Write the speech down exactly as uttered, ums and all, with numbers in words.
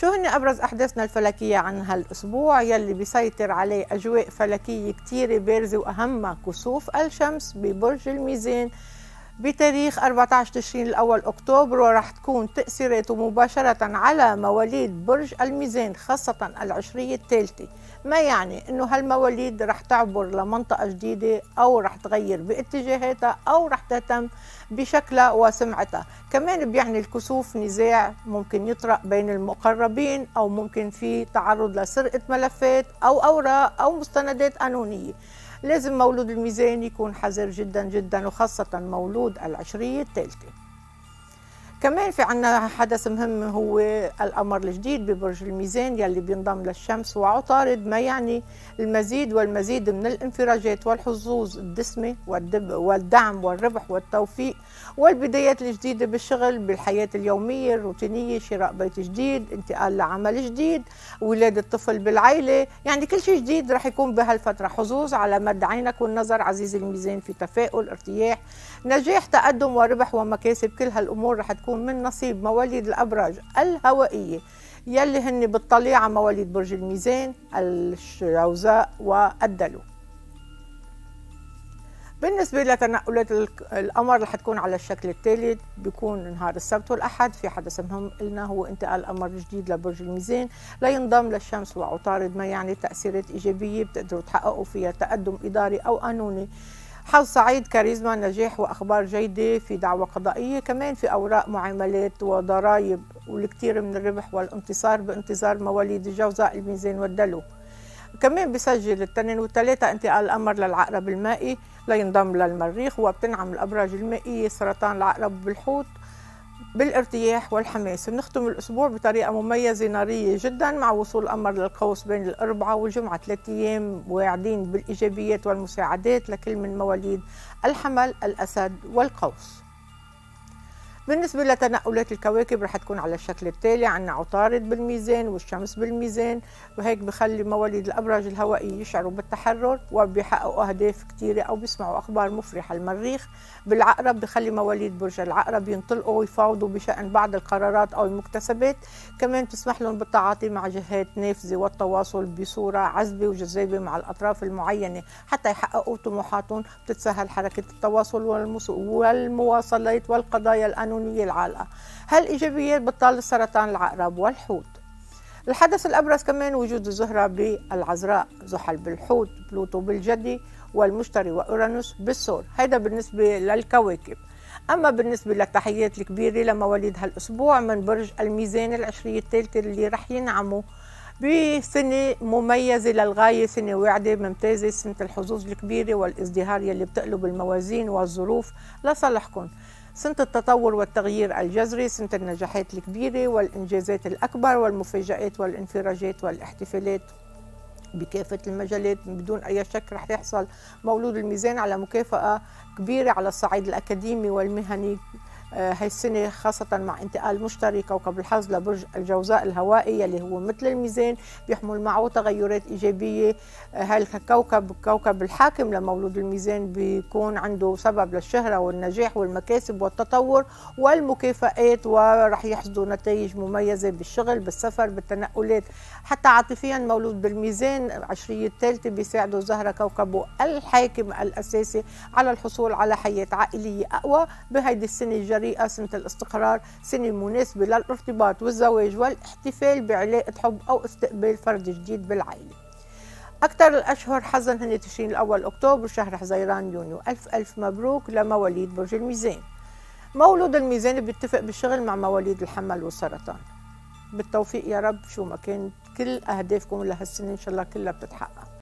شو هن أبرز أحداثنا الفلكية عن هالأسبوع يلي بيسيطر عليه أجواء فلكية كتيرة بارزة، وأهمها كسوف الشمس ببرج الميزان بتاريخ أربعة عشر تشرين الأول أكتوبر، وراح تكون تأثيراته مباشرة على مواليد برج الميزان خاصة العشرية الثالثة. ما يعني إنه هالمواليد رح تعبر لمنطقة جديدة أو رح تغير باتجاهاتها أو رح تهتم بشكلها وسمعتها. كمان بيعني الكسوف نزاع ممكن يطرأ بين المقربين، أو ممكن في تعرض لسرقة ملفات أو أوراق أو مستندات قانونية. لازم مولود الميزان يكون حذر جدا جدا، وخاصة مولود العشرية الثالثة. كمان في عنا حدث مهم هو القمر الجديد ببرج الميزان يلي بينضم للشمس وعطارد، ما يعني المزيد والمزيد من الانفراجات والحظوظ الدسمة والدعم والربح والتوفيق والبدايات الجديدة بالشغل، بالحياة اليومية الروتينية، شراء بيت جديد، انتقال لعمل جديد، ولادة طفل بالعيلة، يعني كل شيء جديد رح يكون بهالفترة. حظوظ على مد عينك والنظر عزيزي الميزان، في تفاؤل، ارتياح، نجاح، تقدم وربح ومكاسب. كل هالأمور رح تكون من نصيب مواليد الأبراج الهوائية يلي هن بالطليعة مواليد برج الميزان، الجوزاء والدلو. بالنسبة لتنقلات القمر رح تكون على الشكل التالي: بيكون نهار السبت والأحد في حدث مهم قلنا هو انتقال القمر الجديد لبرج الميزان لينضم للشمس وعطارد، ما يعني تأثيرات إيجابية بتقدروا تحققوا فيها تقدم إداري أو قانوني، حظ سعيد، كاريزما، نجاح وأخبار جيدة في دعوة قضائية. كمان في أوراق معاملات وضرائب والكثير من الربح والانتصار بانتظار مواليد الجوزاء، الميزان والدلو. كمان بسجل الاثنين والثلاثة انتقال القمر للعقرب المائي لينضم للمريخ، وبتنعم الأبراج المائية سرطان، العقرب بالحوت بالارتياح والحماس. بنختم الأسبوع بطريقة مميزة نارية جدا مع وصول القمر للقوس بين الأربعاء والجمعة، ثلاث أيام واعدين بالإيجابيات والمساعدات لكل من مواليد الحمل، الأسد والقوس. بالنسبة لتنقلات الكواكب رح تكون على الشكل التالي: عنا عطارد بالميزان والشمس بالميزان، وهيك بخلي مواليد الأبراج الهوائية يشعروا بالتحرر وبيحققوا أهداف كتيرة أو بيسمعوا أخبار مفرحة. المريخ بالعقرب بخلي مواليد برج العقرب ينطلقوا ويفاوضوا بشأن بعض القرارات أو المكتسبات، كمان تسمح لهم بالتعاطي مع جهات نافذة والتواصل بصورة عذبة وجذابة مع الأطراف المعينة حتى يحققوا طموحاتهم. بتتسهل حركة التواصل والمواصلات والقضايا القانونية العالقة. هالإيجابيات بتطال السرطان، العقرب والحوت. الحدث الأبرز كمان وجود الزهرة بالعذراء، زحل بالحوت، بلوتو بالجدي، والمشتري وأورانوس بالثور. هيدا بالنسبة للكواكب. أما بالنسبة للتحيات الكبيرة لمواليد هالأسبوع من برج الميزان العشرية الثالثة اللي رح ينعموا بسنة مميزة للغاية، سنة واعدة ممتازة، سنة الحظوظ الكبيرة والازدهار يلي بتقلب الموازين والظروف لصالحكم، سنة التطور والتغيير الجذري، سنة النجاحات الكبيرة والإنجازات الأكبر والمفاجآت والانفراجات والاحتفالات بكافة المجالات. بدون أي شك رح يحصل مولود الميزان على مكافأة كبيرة على الصعيد الأكاديمي والمهني هاي السنة، خاصة مع انتقال مشتري كوكب الحظ لبرج الجوزاء الهوائي اللي هو مثل الميزان بيحمل معه تغيرات إيجابية. هاي الكوكب كوكب الحاكم لمولود الميزان بيكون عنده سبب للشهرة والنجاح والمكاسب والتطور والمكافآت، ورح يحصدوا نتائج مميزة بالشغل، بالسفر، بالتنقلات. حتى عاطفيا مولود بالميزان العشرية الثالثة بيساعده زهرة كوكبه الحاكم الأساسي على الحصول على حياة عائلية أقوى بهيدي السنة الجريئة، سنة الاستقرار، سنة مناسبة للارتباط والزواج والاحتفال بعلاقة حب أو استقبال فرد جديد بالعائلة. أكثر الأشهر حظاً هن تشرين الأول أكتوبر، شهر حزيران، يونيو. ألف ألف مبروك لمواليد برج الميزان. مولود الميزان بيتفق بالشغل مع مواليد الحمل والسرطان. بالتوفيق يا رب، شو ما كانت كل أهدافكم لهالسنة إن شاء الله كلها بتتحقق.